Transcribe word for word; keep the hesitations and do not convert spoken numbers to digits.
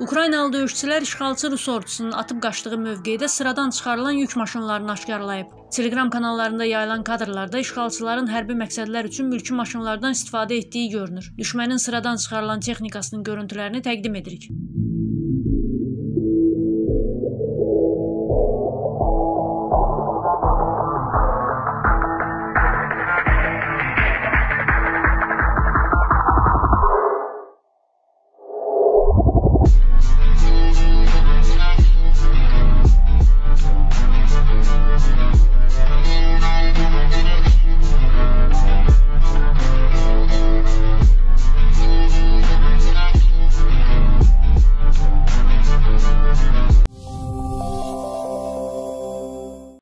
Ukraynalı döyüşçülər işğalçı Rus ordusunun atıb qaçdığı mövqedə sıradan çıxarılan yük maşınlarını aşkarlayıb. Telegram kanallarında yayılan kadrlarda işğalçıların hərbi məqsədlər üçün mülki maşınlardan istifadə etdiyi görünür. Düşmənin sıradan çıxarılan texnikasının görüntülərini təqdim edirik.